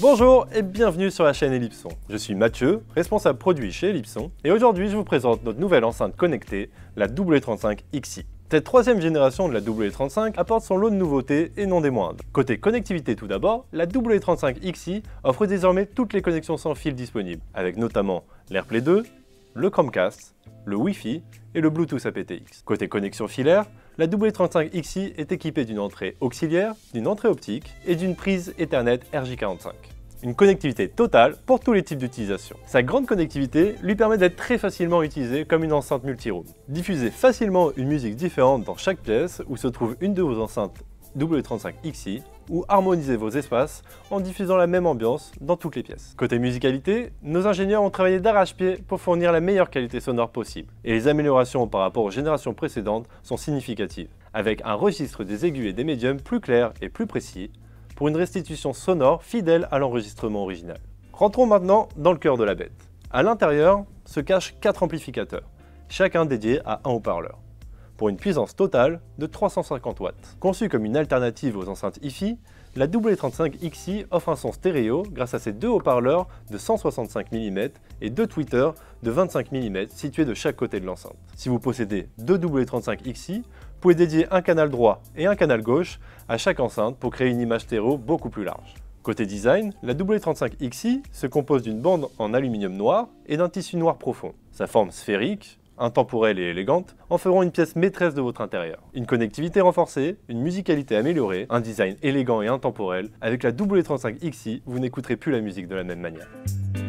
Bonjour et bienvenue sur la chaîne Ellipson. Je suis Mathieu, responsable produit chez Ellipson, et aujourd'hui je vous présente notre nouvelle enceinte connectée, la W35XI. Cette troisième génération de la W35 apporte son lot de nouveautés et non des moindres. Côté connectivité tout d'abord, la W35XI offre désormais toutes les connexions sans fil disponibles, avec notamment l'AirPlay 2, le Chromecast, le Wi-Fi et le Bluetooth aptX. Côté connexion filaire, la W35XI est équipée d'une entrée auxiliaire, d'une entrée optique et d'une prise Ethernet RJ45. Une connectivité totale pour tous les types d'utilisation. Sa grande connectivité lui permet d'être très facilement utilisée comme une enceinte multiroom. Diffusez facilement une musique différente dans chaque pièce où se trouve une de vos enceintes W35XI ou harmonisez vos espaces en diffusant la même ambiance dans toutes les pièces. Côté musicalité, nos ingénieurs ont travaillé d'arrache-pied pour fournir la meilleure qualité sonore possible. Et les améliorations par rapport aux générations précédentes sont significatives, avec un registre des aigus et des médiums plus clair et plus précis, pour une restitution sonore fidèle à l'enregistrement original. Rentrons maintenant dans le cœur de la bête. À l'intérieur se cachent 4 amplificateurs, chacun dédié à un haut-parleur, pour une puissance totale de 350 watts. Conçue comme une alternative aux enceintes Hi-Fi, la W35XI offre un son stéréo grâce à ses deux haut-parleurs de 165 mm et deux tweeters de 25 mm situés de chaque côté de l'enceinte. Si vous possédez deux W35XI, vous pouvez dédier un canal droit et un canal gauche à chaque enceinte pour créer une image stéréo beaucoup plus large. Côté design, la W35XI se compose d'une bande en aluminium noir et d'un tissu noir profond. Sa forme sphérique, intemporelle et élégante, en feront une pièce maîtresse de votre intérieur. Une connectivité renforcée, une musicalité améliorée, un design élégant et intemporel, avec la W35XI, vous n'écouterez plus la musique de la même manière.